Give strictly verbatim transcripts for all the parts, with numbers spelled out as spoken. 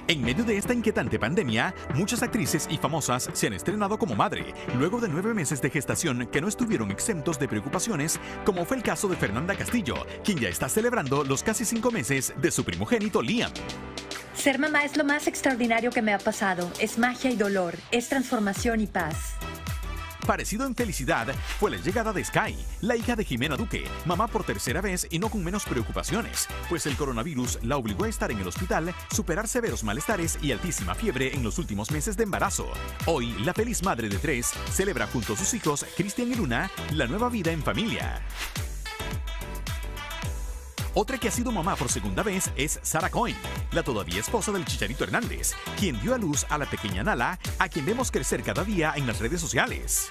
En medio de esta inquietante pandemia, muchas actrices y famosas se han estrenado como madre, luego de nueve meses de gestación que no estuvieron exentos de preocupaciones, como fue el caso de Fernanda Castillo, quien ya está celebrando los casi cinco meses de su primogénito Liam. Ser mamá es lo más extraordinario que me ha pasado. Es magia y dolor, es transformación y paz. Parecido en felicidad fue la llegada de Sky, la hija de Jimena Duque, mamá por tercera vez y no con menos preocupaciones, pues el coronavirus la obligó a estar en el hospital, superar severos malestares y altísima fiebre en los últimos meses de embarazo. Hoy, la feliz madre de tres celebra junto a sus hijos, Cristian y Luna, la nueva vida en familia. Otra que ha sido mamá por segunda vez es Sarah Cohen, la todavía esposa del Chicharito Hernández, quien dio a luz a la pequeña Nala, a quien vemos crecer cada día en las redes sociales.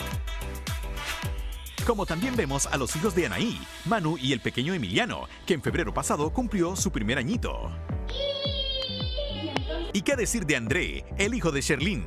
Como también vemos a los hijos de Anaí, Manu y el pequeño Emiliano, que en febrero pasado cumplió su primer añito. ¿Y qué decir de André, el hijo de Sherlyn?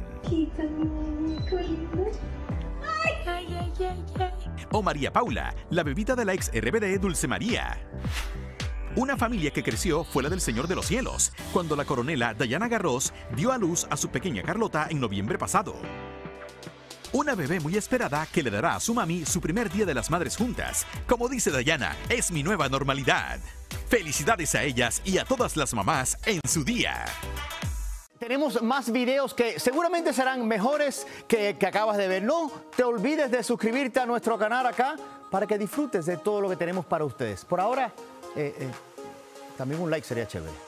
O María Paula, la bebita de la ex R B D Dulce María. Una familia que creció fue la del Señor de los Cielos, cuando la coronela Diana Garros dio a luz a su pequeña Carlota en noviembre pasado. Una bebé muy esperada que le dará a su mami su primer día de las madres juntas. Como dice Diana, es mi nueva normalidad. Felicidades a ellas y a todas las mamás en su día. Tenemos más videos que seguramente serán mejores que, que acabas de ver. No te olvides de suscribirte a nuestro canal acá para que disfrutes de todo lo que tenemos para ustedes. Por ahora, eh, eh, también un like sería chévere.